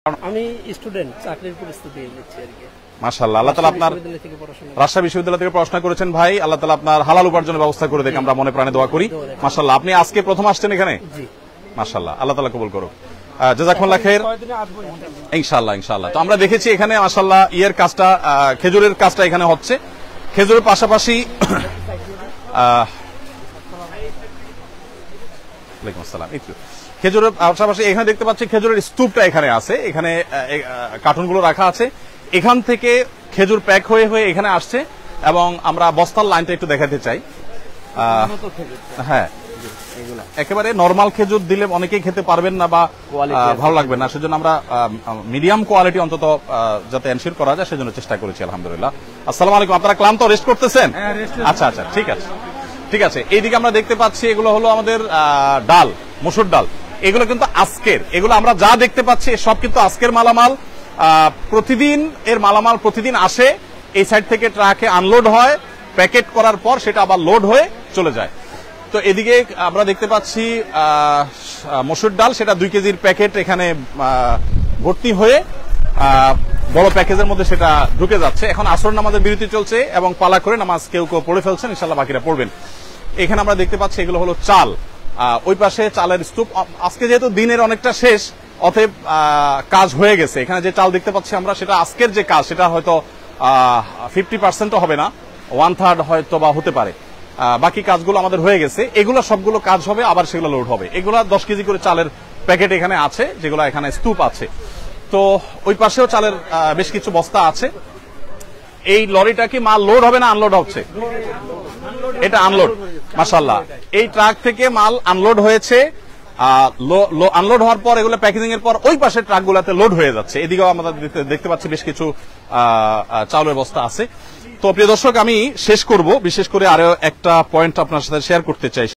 আমি স্টুডেন্ট, চাকরির প্রস্তুতি নিচ্ছি আর কি। মাশাআল্লাহ, আল্লাহ তাআলা আপনার রাজশাহী বিশ্ববিদ্যালয় থেকে পড়াশোনা করেছেন ভাই, আল্লাহ তাআলা আপনার হালাল উপার্জনের ব্যবস্থা করে দেখ, আমরা মনে প্রাণে দোয়া করি। মাশাআল্লাহ, আপনি আজকে প্রথম আসছেন এখানে? জি। মাশাআল্লাহ, আল্লাহ তাআলা কবুল করুক। জাযাকুমুল্লাহ খাইর। ইনশাআল্লাহ ইনশাআল্লাহ। তো আমরা দেখেছি এখানে মাশাআল্লাহ ইয়ের কাজটা, খেজুরের কাজটা এখানে হচ্ছে। খেজুরের পাশাপাশি ওয়ালাইকুম আসসালাম। খেজুরের পাশাপাশি এখানে দেখতে পাচ্ছি খেজুরের স্তূপটা এখানে আছে, এখানে কার্টুনগুলো রাখা আছে। এখান থেকে খেজুর প্যাক হয়ে হয়ে এখানে আসছে এবং আমরা বস্তার লাইনটা একটু দেখাতে চাই। হ্যাঁ, একেবারে নরমাল খেজুর দিলে অনেকেই খেতে পারবেন না বা ভালো লাগবে না, সেজন্য আমরা মিডিয়াম কোয়ালিটি অন্তত যাতে এনশিওর করা যায় সেজন্য চেষ্টা করেছি। আলহামদুলিল্লাহ। আসসালামু আলাইকুম। আপনারা ক্লান্ত, রেস্ট করতেছেন? আচ্ছা আচ্ছা, ঠিক আছে ঠিক আছে। এইদিকে আমরা দেখতে পাচ্ছি এগুলো হলো আমাদের ডাল, মসুর ডাল। এগুলো কিন্তু আজকের, এগুলো আমরা যা দেখতে পাচ্ছি সব কিন্তু আজকের মালামাল। প্রতিদিন এর মালামাল প্রতিদিন আসে, এই সাইড থেকে ট্রাকে আনলোড হয়, প্যাকেট করার পর সেটা আবার লোড হয়ে চলে যায়। তো এদিকে আমরা দেখতে পাচ্ছি মসুর ডাল, সেটা 2 কেজির প্যাকেট এখানে ভর্তি হয়ে বড় প্যাকেজের মধ্যে সেটা ঢুকে যাচ্ছে। এখন আসর নামাজের বিরতি চলছে এবং পালা করে নামাজ কেউ কেউ পড়ে ফেলছেন, ইনশাআল্লাহ বাকিরা পড়বেন। এখানে আমরা দেখতে পাচ্ছি এগুলো হলো চাল, ওই পাশে চালের স্তূপ। আজকে যেহেতু দিনের অনেকটা শেষ, অতএব কাজ হয়ে গেছে। এখানে যে চাল দেখতে পাচ্ছি আমরা, সেটা আজকের যে কাজ সেটা হয়তো 50% হবে না, 1/3 হয়তো বা হতে পারে। বাকি কাজগুলো আমাদের হয়ে গেছে। এগুলো সবগুলো কাজ হবে, আবার সেগুলো লোড হবে। এগুলো 10 কেজি করে চালের প্যাকেট এখানে আছে, যেগুলো এখানে স্তূপ আছে। তো ওই পাশেও চালের বেশ কিছু বস্তা আছে। এই লরিটা কি মাল লোড হবে না আনলোড হচ্ছে? এটা আনলোড। মাশাআল্লাহ, এই ট্রাক থেকে মাল আনলোড হয়েছে। আনলোড হওয়ার পর এগুলো প্যাকেজিং এর পর ওই পাশে ট্রাকগুলোতে লোড হয়ে যাচ্ছে। এদিকেও আমরা দেখতে পাচ্ছি বেশ কিছু চাউলের বস্তা আছে। তো প্রিয় দর্শক, আমি শেষ করব, বিশেষ করে আরো একটা পয়েন্ট আপনার সাথে শেয়ার করতে চাই।